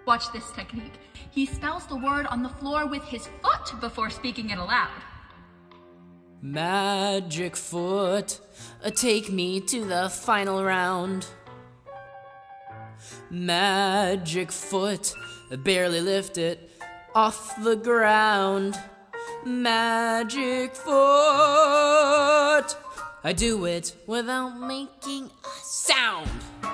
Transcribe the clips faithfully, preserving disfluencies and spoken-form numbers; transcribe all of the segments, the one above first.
Watch this technique. He spells the word on the floor with his foot before speaking it aloud. Magic foot, uh, take me to the final round. Magic foot, uh, barely lift it off the ground. Magic foot, I do it without making a sound.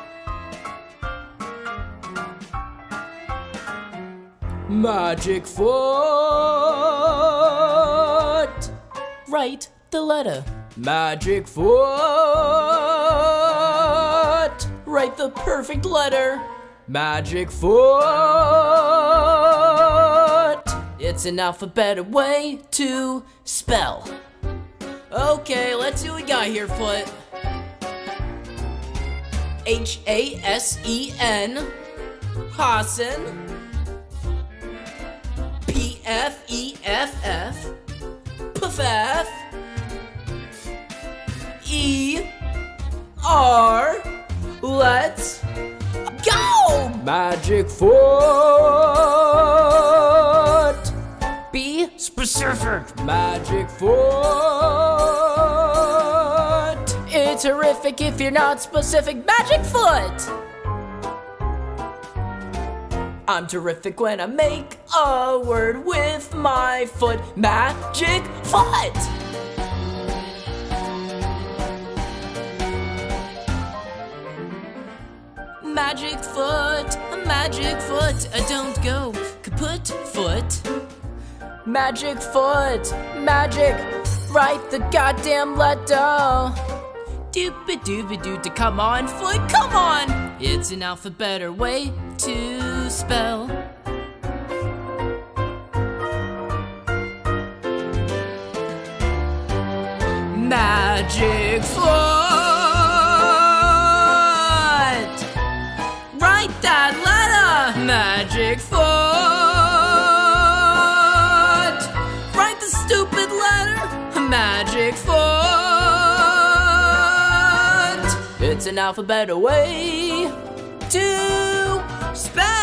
Magic foot, write the letter. Magic foot, write the perfect letter. Magic foot, it's an alphabetic way to spell. Okay, let's see what we got here, Foot. H A S E N, Hasen. P F E F F, Puffef. E R, let's go! Magic foot. Be specific. Magic foot. It's horrific if you're not specific. Magic foot. I'm terrific when I make a word with my foot. Magic foot. Magic foot, magic foot, I don't go kaput foot. Magic foot, magic, write the goddamn letter. Doopy doopy doo to come on, foot, come on. It's an alphabet way to spell. Magic foot. Write that letter. Magic foot. Write the stupid letter. Magic foot. It's an alphabet way to spell.